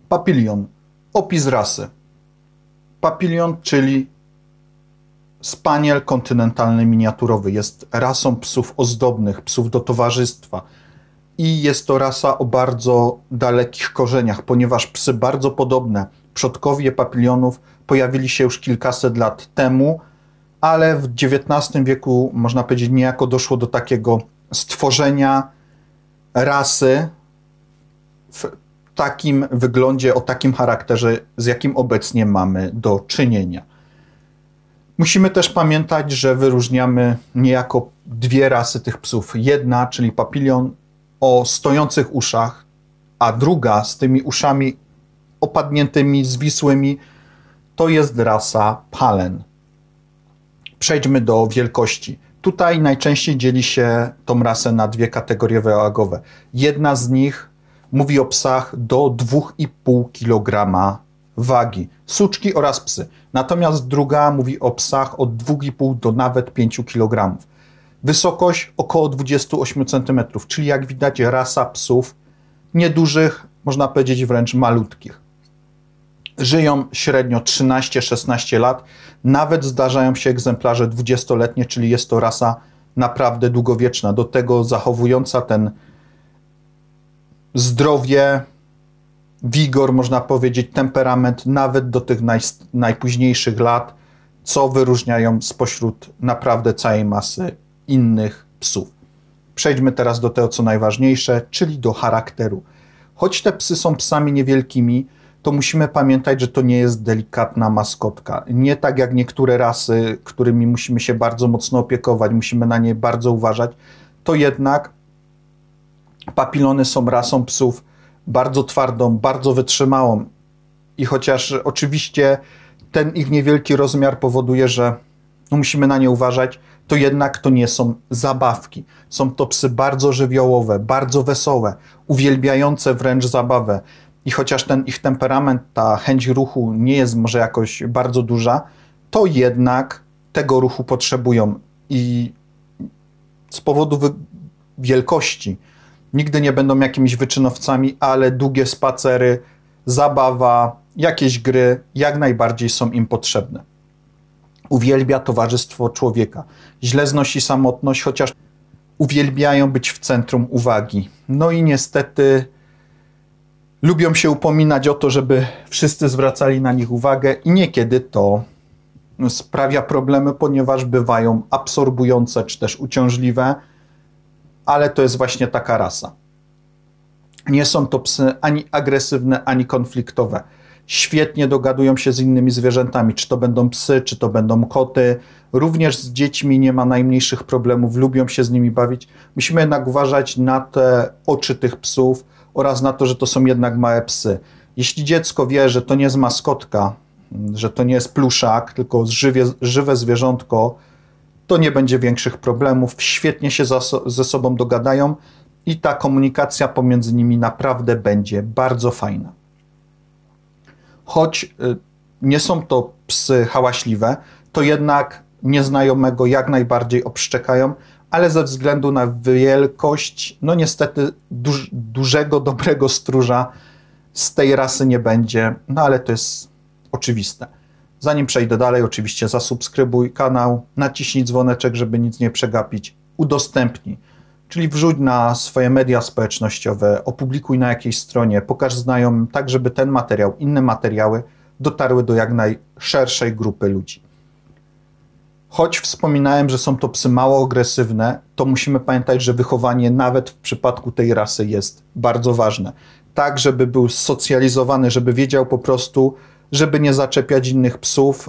Papilion. Opis rasy. Papilion, czyli spaniel kontynentalny miniaturowy. Jest rasą psów ozdobnych, psów do towarzystwa. I jest to rasa o bardzo dalekich korzeniach, ponieważ psy bardzo podobne, przodkowie papilionów, pojawili się już kilkaset lat temu, ale w XIX wieku, można powiedzieć, niejako doszło do takiego stworzenia rasy w takim wyglądzie, o takim charakterze, z jakim obecnie mamy do czynienia. Musimy też pamiętać, że wyróżniamy niejako dwie rasy tych psów. Jedna, czyli papilion o stojących uszach, a druga z tymi uszami opadniętymi, zwisłymi, to jest rasa Palen. Przejdźmy do wielkości. Tutaj najczęściej dzieli się tą rasę na dwie kategorie wagowe. Jedna z nich mówi o psach do 2,5 kg wagi. Suczki oraz psy. Natomiast druga mówi o psach od 2,5 do nawet 5 kg. Wysokość około 28 cm, czyli jak widać rasa psów niedużych, można powiedzieć wręcz malutkich. Żyją średnio 13-16 lat, nawet zdarzają się egzemplarze 20-letnie, czyli jest to rasa naprawdę długowieczna, do tego zachowująca ten zdrowie, wigor, można powiedzieć, temperament nawet do tych najpóźniejszych lat, co wyróżniają spośród naprawdę całej masy innych psów. Przejdźmy teraz do tego, co najważniejsze, czyli do charakteru. Choć te psy są psami niewielkimi, to musimy pamiętać, że to nie jest delikatna maskotka. Nie tak jak niektóre rasy, którymi musimy się bardzo mocno opiekować, musimy na nie bardzo uważać, to jednak papilony są rasą psów bardzo twardą, bardzo wytrzymałą i chociaż oczywiście ten ich niewielki rozmiar powoduje, że musimy na nie uważać, to jednak to nie są zabawki. Są to psy bardzo żywiołowe, bardzo wesołe, uwielbiające wręcz zabawę. I chociaż ten ich temperament, ta chęć ruchu nie jest może jakoś bardzo duża, to jednak tego ruchu potrzebują i z powodu wielkości nigdy nie będą jakimiś wyczynowcami, ale długie spacery, zabawa, jakieś gry jak najbardziej są im potrzebne. Uwielbia towarzystwo człowieka. Źle znosi samotność, chociaż uwielbiają być w centrum uwagi. No i niestety lubią się upominać o to, żeby wszyscy zwracali na nich uwagę i niekiedy to sprawia problemy, ponieważ bywają absorbujące czy też uciążliwe, ale to jest właśnie taka rasa. Nie są to psy ani agresywne, ani konfliktowe. Świetnie dogadują się z innymi zwierzętami, czy to będą psy, czy to będą koty. Również z dziećmi nie ma najmniejszych problemów, lubią się z nimi bawić. Musimy jednak uważać na te oczy tych psów oraz na to, że to są jednak małe psy. Jeśli dziecko wie, że to nie jest maskotka, że to nie jest pluszak, tylko żywe zwierzątko, to nie będzie większych problemów. Świetnie się ze sobą dogadają i ta komunikacja pomiędzy nimi naprawdę będzie bardzo fajna. Choć nie są to psy hałaśliwe, to jednak nieznajomego jak najbardziej obszczekają, ale ze względu na wielkość, no niestety dużego, dobrego stróża z tej rasy nie będzie, no ale to jest oczywiste. Zanim przejdę dalej, oczywiście zasubskrybuj kanał, naciśnij dzwoneczek, żeby nic nie przegapić, udostępnij, czyli wrzuć na swoje media społecznościowe, opublikuj na jakiejś stronie, pokaż znajomym, tak żeby ten materiał, inne materiały dotarły do jak najszerszej grupy ludzi. Choć wspominałem, że są to psy mało agresywne, to musimy pamiętać, że wychowanie nawet w przypadku tej rasy jest bardzo ważne. Tak, żeby był socjalizowany, żeby wiedział po prostu, żeby nie zaczepiać innych psów,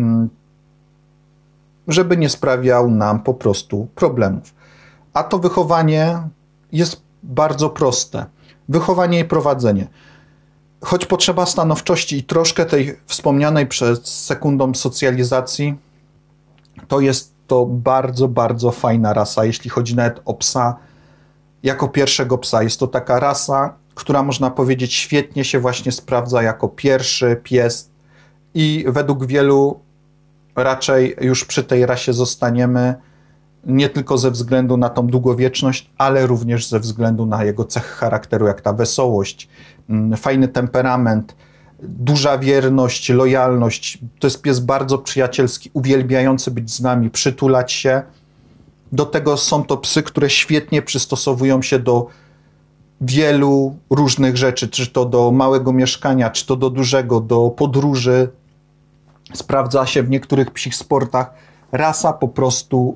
żeby nie sprawiał nam po prostu problemów. A to wychowanie jest bardzo proste. Wychowanie i prowadzenie. Choć potrzeba stanowczości i troszkę tej wspomnianej przed sekundą socjalizacji, to jest to bardzo, bardzo fajna rasa, jeśli chodzi nawet o psa jako pierwszego psa. Jest to taka rasa, która można powiedzieć świetnie się właśnie sprawdza jako pierwszy pies i według wielu raczej już przy tej rasie zostaniemy nie tylko ze względu na tą długowieczność, ale również ze względu na jego cechy charakteru, jak ta wesołość, fajny temperament, duża wierność, lojalność. To jest pies bardzo przyjacielski, uwielbiający być z nami, przytulać się. Do tego są to psy, które świetnie przystosowują się do wielu różnych rzeczy, czy to do małego mieszkania, czy to do dużego, do podróży. Sprawdza się w niektórych psich sportach. Rasa po prostu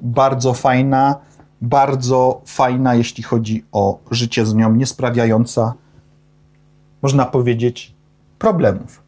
bardzo fajna, jeśli chodzi o życie z nią, nie sprawiająca, można powiedzieć, problemów.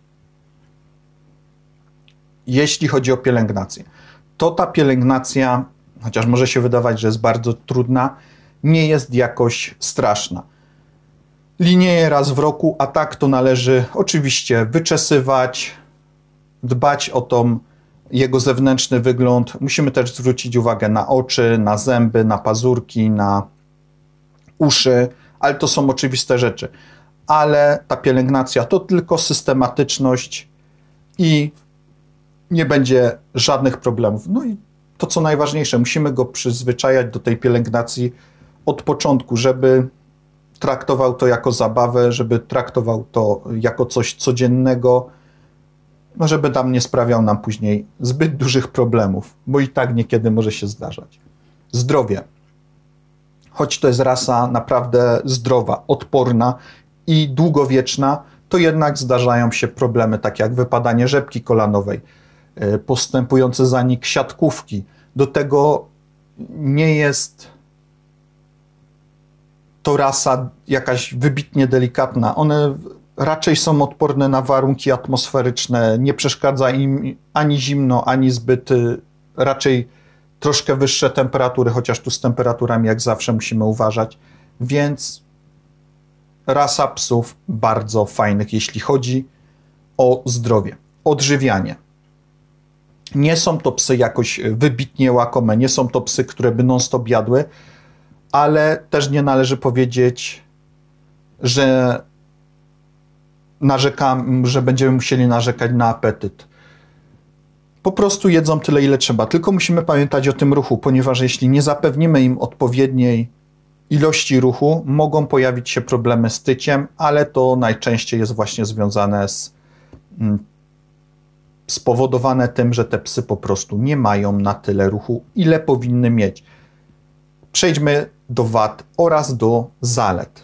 Jeśli chodzi o pielęgnację, to ta pielęgnacja, chociaż może się wydawać, że jest bardzo trudna, nie jest jakoś straszna. Linieje raz w roku, a tak to należy oczywiście wyczesywać, dbać o tą jego zewnętrzny wygląd. Musimy też zwrócić uwagę na oczy, na zęby, na pazurki, na uszy, ale to są oczywiste rzeczy. Ale ta pielęgnacja to tylko systematyczność i nie będzie żadnych problemów. No i to, co najważniejsze, musimy go przyzwyczajać do tej pielęgnacji od początku, żeby traktował to jako zabawę, żeby traktował to jako coś codziennego, no żeby tam nie sprawiał nam później zbyt dużych problemów, bo i tak niekiedy może się zdarzać. Zdrowie. Choć to jest rasa naprawdę zdrowa, odporna i długowieczna, to jednak zdarzają się problemy takie jak wypadanie rzepki kolanowej, postępujący zanik siatkówki. Do tego nie jest to rasa jakaś wybitnie delikatna. One raczej są odporne na warunki atmosferyczne, nie przeszkadza im ani zimno, ani zbyt, raczej troszkę wyższe temperatury, chociaż tu z temperaturami jak zawsze musimy uważać, więc rasa psów bardzo fajnych, jeśli chodzi o zdrowie. Odżywianie. Nie są to psy jakoś wybitnie łakome, nie są to psy, które by non-stop jadły, ale też nie należy powiedzieć, że że będziemy musieli narzekać na apetyt. Po prostu jedzą tyle, ile trzeba. Tylko musimy pamiętać o tym ruchu, ponieważ jeśli nie zapewnimy im odpowiedniej ilości ruchu, mogą pojawić się problemy z tyciem, ale to najczęściej jest właśnie związane spowodowane tym, że te psy po prostu nie mają na tyle ruchu, ile powinny mieć. Przejdźmy do wad oraz do zalet.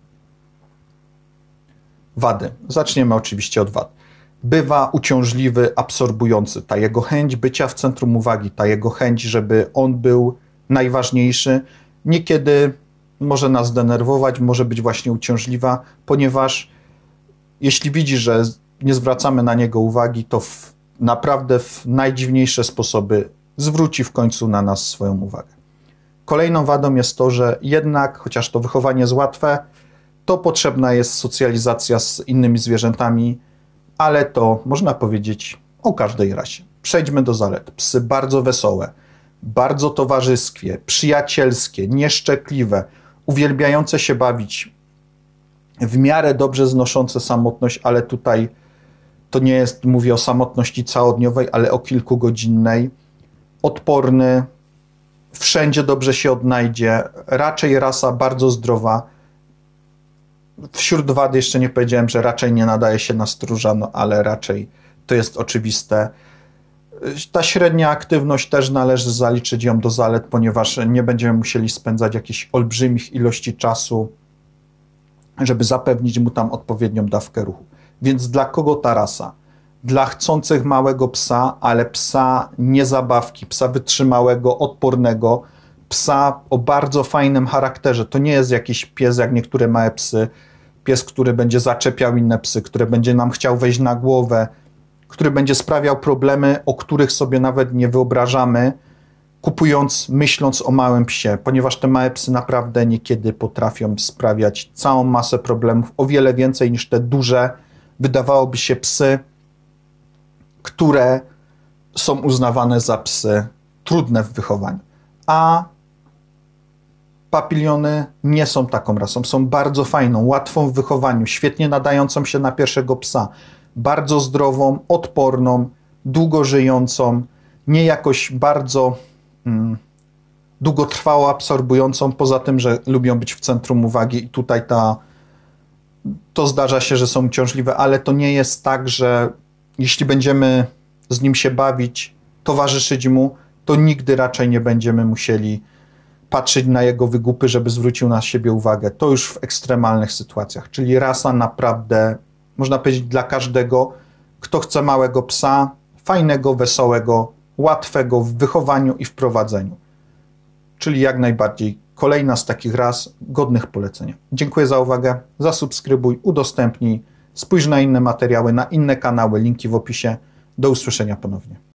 Wady. Zaczniemy oczywiście od wad. Bywa uciążliwy, absorbujący. Ta jego chęć bycia w centrum uwagi, ta jego chęć, żeby on był najważniejszy, niekiedy może nas denerwować, może być właśnie uciążliwa, ponieważ jeśli widzi, że nie zwracamy na niego uwagi, to naprawdę w najdziwniejsze sposoby zwróci w końcu na nas swoją uwagę. Kolejną wadą jest to, że jednak, chociaż to wychowanie jest łatwe, to potrzebna jest socjalizacja z innymi zwierzętami, ale to można powiedzieć o każdej rasie. Przejdźmy do zalet. Psy bardzo wesołe, bardzo towarzyskie, przyjacielskie, nieszczekliwe, uwielbiające się bawić, w miarę dobrze znoszące samotność, ale tutaj to nie jest, mówię o samotności całodniowej, ale o kilkugodzinnej, odporny, wszędzie dobrze się odnajdzie, raczej rasa bardzo zdrowa. Wśród wad jeszcze nie powiedziałem, że raczej nie nadaje się na stróża, no ale raczej to jest oczywiste. Ta średnia aktywność też należy zaliczyć ją do zalet, ponieważ nie będziemy musieli spędzać jakichś olbrzymich ilości czasu, żeby zapewnić mu tam odpowiednią dawkę ruchu. Więc dla kogo ta rasa? Dla chcących małego psa, ale psa nie zabawki, psa wytrzymałego, odpornego, psa o bardzo fajnym charakterze. To nie jest jakiś pies jak niektóre małe psy, pies, który będzie zaczepiał inne psy, który będzie nam chciał wejść na głowę, który będzie sprawiał problemy, o których sobie nawet nie wyobrażamy, myśląc o małym psie, ponieważ te małe psy naprawdę niekiedy potrafią sprawiać całą masę problemów, o wiele więcej niż te duże, wydawałoby się psy, które są uznawane za psy trudne w wychowaniu. A papiliony nie są taką rasą, są bardzo fajną, łatwą w wychowaniu, świetnie nadającą się na pierwszego psa, bardzo zdrową, odporną, długo żyjącą, nie jakoś bardzo długotrwało absorbującą, poza tym, że lubią być w centrum uwagi i tutaj to zdarza się, że są uciążliwe, ale to nie jest tak, że jeśli będziemy z nim się bawić, towarzyszyć mu, to nigdy raczej nie będziemy musieli patrzeć na jego wygupy, żeby zwrócił na siebie uwagę. To już w ekstremalnych sytuacjach, czyli rasa naprawdę, można powiedzieć, dla każdego, kto chce małego psa, fajnego, wesołego, łatwego w wychowaniu i w prowadzeniu. Czyli jak najbardziej kolejna z takich ras godnych polecenia. Dziękuję za uwagę, zasubskrybuj, udostępnij, spójrz na inne materiały, na inne kanały, linki w opisie. Do usłyszenia ponownie.